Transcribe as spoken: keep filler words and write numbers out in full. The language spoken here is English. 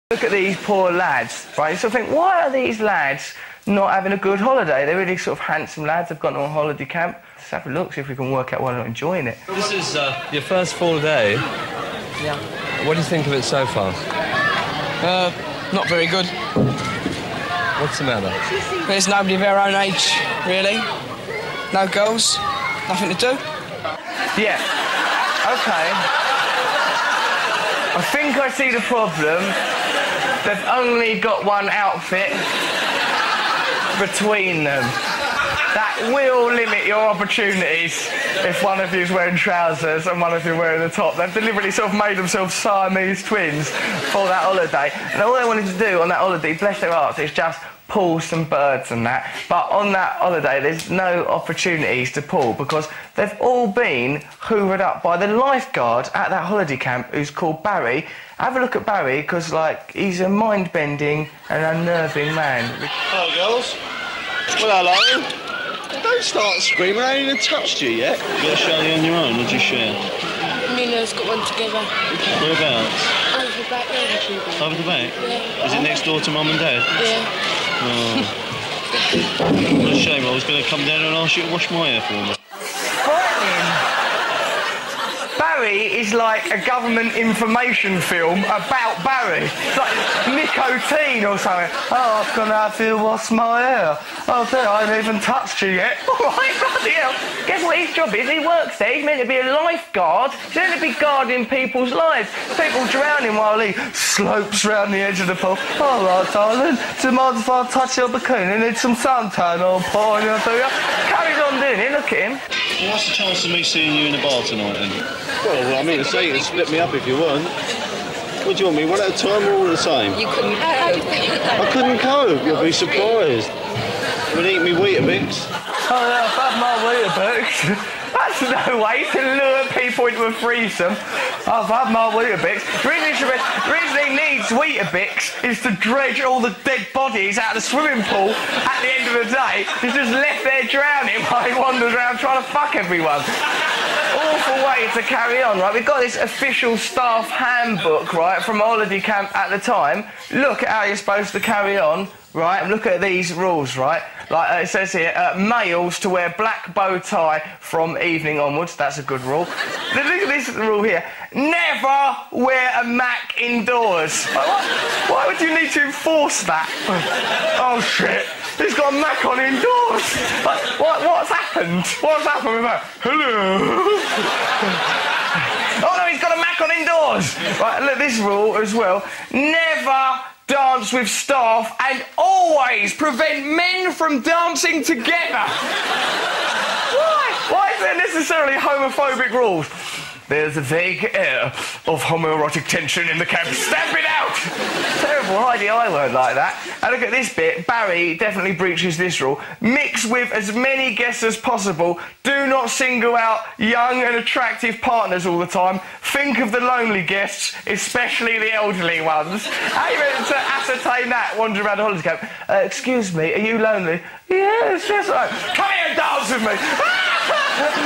Look at these poor lads, right? You sort of think, why are these lads not having a good holiday? They're really sort of handsome lads. They've gone on holiday camp. Let's have a look, see if we can work out why they're not enjoying it. This is uh, your first full day. Yeah. What do you think of it so far? Uh, not very good. What's the matter? There's nobody of our own age, really. No girls, nothing to do. Yeah. OK. I think I see the problem. They've only got one outfit between them. That will limit your opportunities if one of you's wearing trousers and one of you wearing the top. They've deliberately sort of made themselves Siamese twins for that holiday. And all they wanted to do on that holiday, bless their hearts, is just pull some birds and that. But on that holiday, there's no opportunities to pull because they've all been hoovered up by the lifeguard at that holiday camp who's called Barry. Have a look at Barry because, like, he's a mind-bending and unnerving man. Hello, girls. Well, hello. Don't start screaming, I ain't even touched you yet. You got a share on your own, or do you share? Me and No's got one together. Whereabouts? Over the back there. Over the back? Yeah. Is it next door to Mum and Dad? Yeah. Oh. What a shame, I was going to come down and ask you to wash my hair for me. Barry is like a government information film about Barry. It's like nicotine or something. Oh, I'm gonna have to wash my hair. Oh, dear, I haven't even touched you yet. All right, bloody hell. Guess what his job is? He works there. He's meant to be a lifeguard. He's meant to be guarding people's lives. People drowning while he slopes round the edge of the pool. All right, darling. Do you mind if I touch your bikini? Need some suntan or pour on your do you? Carries on doing it. Look at him. Well, what's the chance of me seeing you in the bar tonight, then? Well, I mean to say, you can split me up if you want. What do you want me, one at a time or all the same? You couldn't cope. I couldn't cope, you'll be surprised. Would eat me Weetabix. Oh, yeah, I've had my Weetabix. That's no way to lure people into a threesome. I've had my Weetabix. The reason, the reason he needs Weetabix is to dredge all the dead bodies out of the swimming pool at the end of the day. He's just left there drowning while he wanders around trying to fuck everyone. Awful way to carry on, right? We've got this official staff handbook, right, from holiday camp at the time. Look at how you're supposed to carry on, right? And look at these rules, right? Like uh, it says here, uh, males to wear black bow tie from evening onwards. That's a good rule. Look at this rule here. Never wear a Mac indoors. Like, what? Why would you need to enforce that? Oh, shit. He's got a Mac on indoors. Like, what, what's happened? What's happened with that? Hello? Oh, no, he's got a Mac on indoors. Right, look, this rule as well. Never dance with staff and always prevent men from dancing together. Why? Why is there necessarily homophobic rules? There's a vague air of homoerotic tension in the camp. Stamp it out! Terrible idea, I won't like that. And look at this bit. Barry definitely breaches this rule. Mix with as many guests as possible. Do not single out young and attractive partners all the time. Think of the lonely guests, especially the elderly ones. How are you meant to ascertain that wandering around the holiday camp? Uh, excuse me, are you lonely? Yeah, it's just like, come here and dance with me.